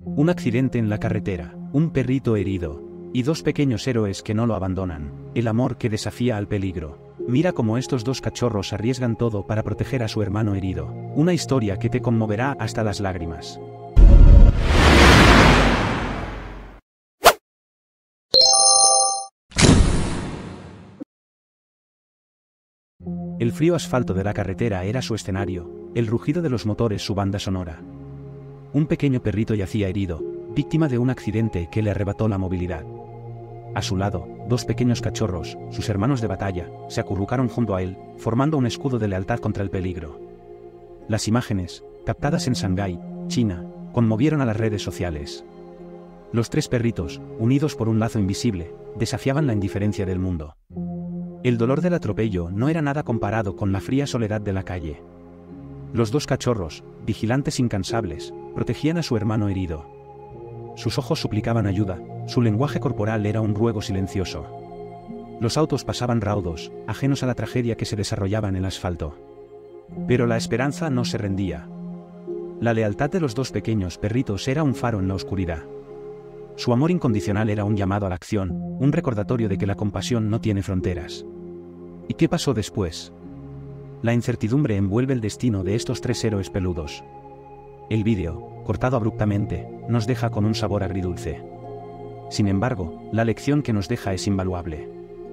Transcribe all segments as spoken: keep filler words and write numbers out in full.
Un accidente en la carretera, un perrito herido, y dos pequeños héroes que no lo abandonan, el amor que desafía al peligro. Mira cómo estos dos cachorros arriesgan todo para proteger a su hermano herido. Una historia que te conmoverá hasta las lágrimas. El frío asfalto de la carretera era su escenario, el rugido de los motores su banda sonora. Un pequeño perrito yacía herido, víctima de un accidente que le arrebató la movilidad. A su lado, dos pequeños cachorros, sus hermanos de batalla, se acurrucaron junto a él, formando un escudo de lealtad contra el peligro. Las imágenes, captadas en Shanghái, China, conmovieron a las redes sociales. Los tres perritos, unidos por un lazo invisible, desafiaban la indiferencia del mundo. El dolor del atropello no era nada comparado con la fría soledad de la calle. Los dos cachorros, vigilantes incansables, protegían a su hermano herido. Sus ojos suplicaban ayuda, su lenguaje corporal era un ruego silencioso. Los autos pasaban raudos, ajenos a la tragedia que se desarrollaba en el asfalto. Pero la esperanza no se rendía. La lealtad de los dos pequeños perritos era un faro en la oscuridad. Su amor incondicional era un llamado a la acción, un recordatorio de que la compasión no tiene fronteras. ¿Y qué pasó después? La incertidumbre envuelve el destino de estos tres héroes peludos. El vídeo, cortado abruptamente, nos deja con un sabor agridulce. Sin embargo, la lección que nos deja es invaluable.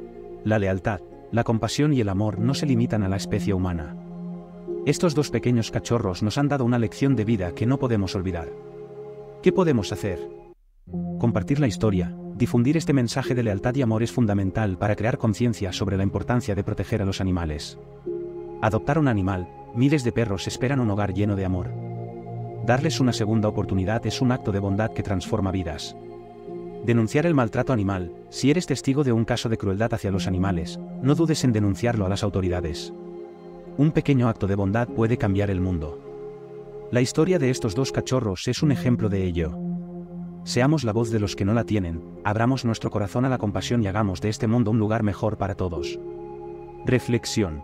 La lealtad, la compasión y el amor no se limitan a la especie humana. Estos dos pequeños cachorros nos han dado una lección de vida que no podemos olvidar. ¿Qué podemos hacer? Compartir la historia, difundir este mensaje de lealtad y amor es fundamental para crear conciencia sobre la importancia de proteger a los animales. Adoptar un animal, miles de perros esperan un hogar lleno de amor. Darles una segunda oportunidad es un acto de bondad que transforma vidas. Denunciar el maltrato animal. Si eres testigo de un caso de crueldad hacia los animales, no dudes en denunciarlo a las autoridades. Un pequeño acto de bondad puede cambiar el mundo. La historia de estos dos cachorros es un ejemplo de ello. Seamos la voz de los que no la tienen, abramos nuestro corazón a la compasión y hagamos de este mundo un lugar mejor para todos. Reflexión.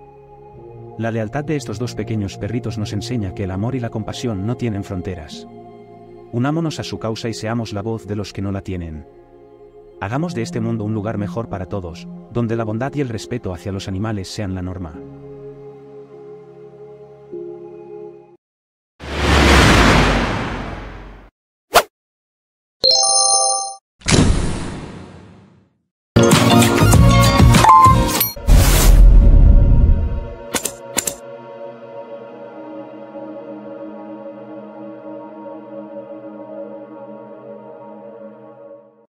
La lealtad de estos dos pequeños perritos nos enseña que el amor y la compasión no tienen fronteras. Unámonos a su causa y seamos la voz de los que no la tienen. Hagamos de este mundo un lugar mejor para todos, donde la bondad y el respeto hacia los animales sean la norma.